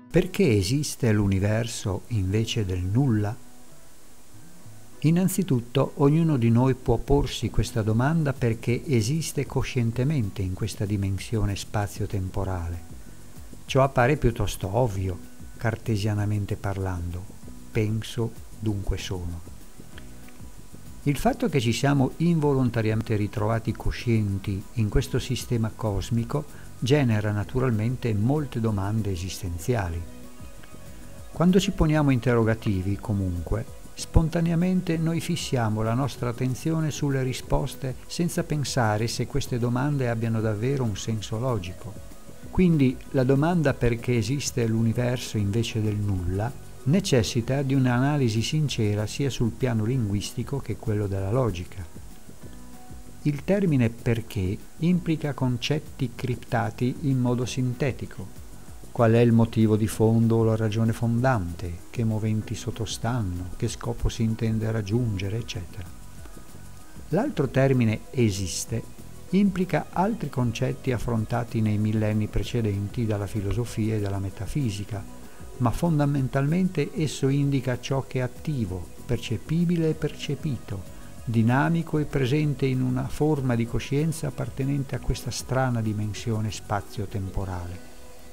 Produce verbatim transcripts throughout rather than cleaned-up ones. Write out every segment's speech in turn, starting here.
Perché esiste l'universo invece del nulla? Innanzitutto, ognuno di noi può porsi questa domanda perché esiste coscientemente in questa dimensione spazio-temporale. Ciò appare piuttosto ovvio, cartesianamente parlando. Penso, dunque sono. Il fatto che ci siamo involontariamente ritrovati coscienti in questo sistema cosmico genera naturalmente molte domande esistenziali. Quando ci poniamo interrogativi, comunque, spontaneamente noi fissiamo la nostra attenzione sulle risposte senza pensare se queste domande abbiano davvero un senso logico. Quindi la domanda perché esiste l'universo invece del nulla necessita di un'analisi sincera sia sul piano linguistico che quello della logica. Il termine perché implica concetti criptati in modo sintetico. Qual è il motivo di fondo o la ragione fondante? Che moventi sottostanno? Che scopo si intende raggiungere? Eccetera. L'altro termine esiste implica altri concetti affrontati nei millenni precedenti dalla filosofia e dalla metafisica, ma fondamentalmente esso indica ciò che è attivo, percepibile e percepito, dinamico e presente in una forma di coscienza appartenente a questa strana dimensione spazio-temporale.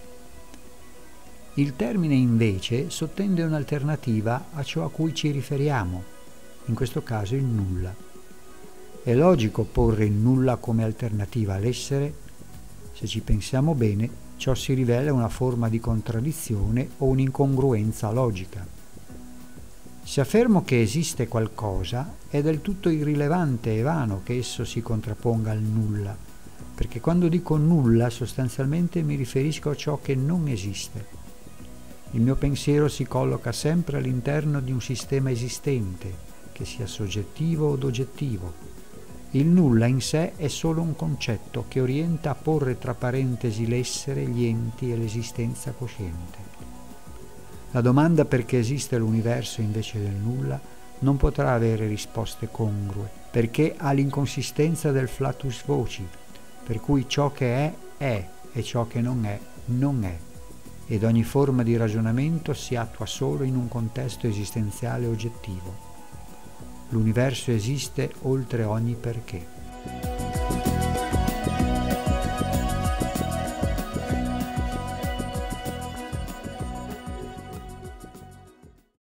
Il termine invece sottende un'alternativa a ciò a cui ci riferiamo, in questo caso il nulla. È logico porre il nulla come alternativa all'essere? Se ci pensiamo bene, ciò si rivela una forma di contraddizione o un'incongruenza logica. Se affermo che esiste qualcosa, è del tutto irrilevante e vano che esso si contrapponga al nulla, perché quando dico nulla sostanzialmente mi riferisco a ciò che non esiste. Il mio pensiero si colloca sempre all'interno di un sistema esistente, che sia soggettivo o oggettivo. Il nulla in sé è solo un concetto che orienta a porre tra parentesi l'essere, gli enti e l'esistenza cosciente. La domanda perché esiste l'universo invece del nulla non potrà avere risposte congrue, perché ha l'inconsistenza del flatus voci, per cui ciò che è, è, e ciò che non è, non è, ed ogni forma di ragionamento si attua solo in un contesto esistenziale oggettivo. L'universo esiste oltre ogni perché.